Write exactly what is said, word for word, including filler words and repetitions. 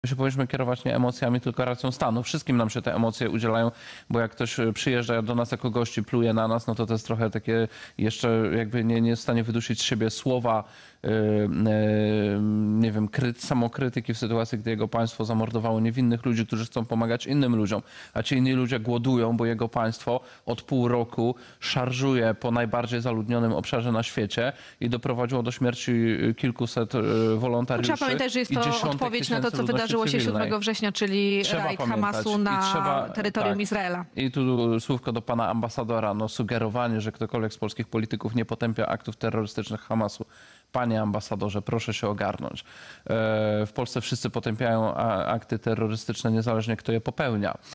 My się powinniśmy kierować nie emocjami, tylko racją stanu. Wszystkim nam się te emocje udzielają, bo jak ktoś przyjeżdża do nas jako gości, pluje na nas, no to to jest trochę takie jeszcze jakby nie, nie jest w stanie wydusić z siebie słowa, yy, yy, nie wiem, kry, samokrytyki w sytuacji, gdy jego państwo zamordowało niewinnych ludzi, którzy chcą pomagać innym ludziom, a ci inni ludzie głodują, bo jego państwo od pół roku szarżuje po najbardziej zaludnionym obszarze na świecie i doprowadziło do śmierci kilkuset wolontariuszy. Trzeba pamiętać, że jest to odpowiedź na to, co wydarzyło się siódmego września, czyli Trzeba rajd pamiętać. Hamasu na trzeba, terytorium tak. Izraela. I tu słówko do pana ambasadora. No, sugerowanie, że ktokolwiek z polskich polityków nie potępia aktów terrorystycznych Hamasu. Panie ambasadorze, proszę się ogarnąć. W Polsce wszyscy potępiają akty terrorystyczne, niezależnie kto je popełnia.